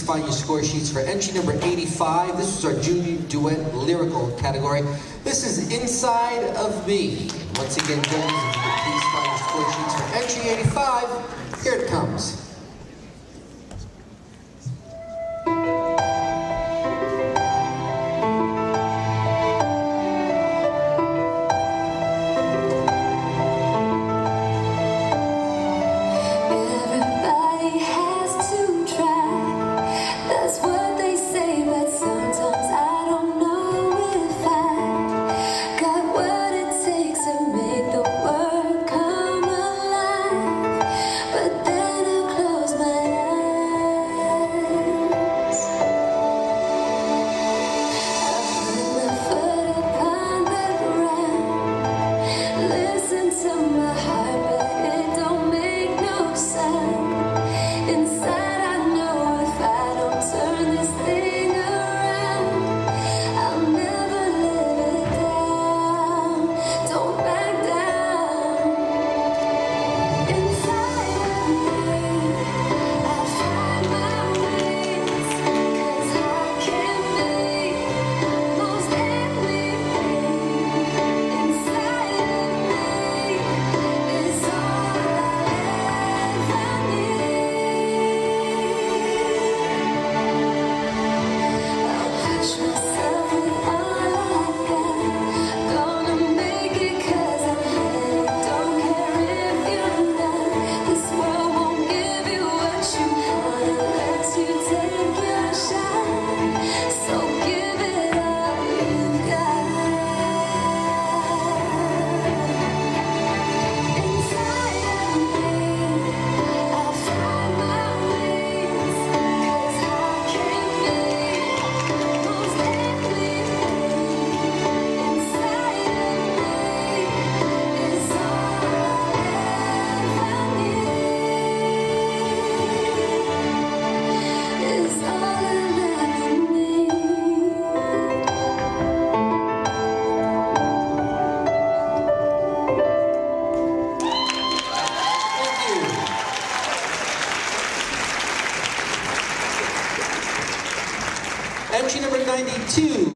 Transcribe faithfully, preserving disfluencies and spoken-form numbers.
find your score sheets for entry number eighty-five. This is our Junior Duet lyrical category. This is Inside of Me. Once again, judges, if you could please find your score sheets for entry eighty-five. Here it comes. Entry number ninety-two.